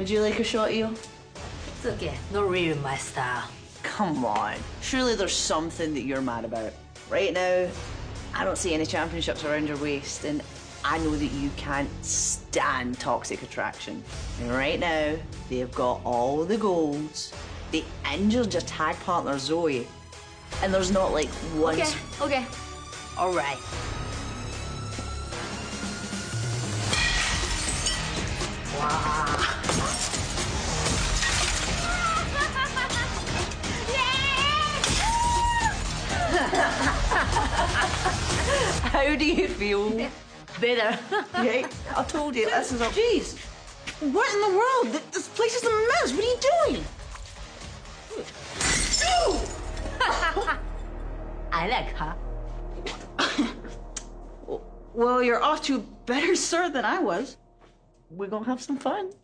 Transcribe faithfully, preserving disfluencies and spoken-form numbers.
Would you like a shot, Io? It's okay. Not really my style. Come on. Surely there's something that you're mad about. Right now, I don't see any championships around your waist, and I know that you can't stand Toxic Attraction. And right now, they've got all the golds. They injured your tag partner, Zoe. And there's not like one... Okay, okay. All right. Wow. How do you feel? Better. Yeah, I told you, this is a... Jeez, what in the world? This place is a mess. What are you doing? I like her. Well, you're off to a better start than I was. We're gonna have some fun.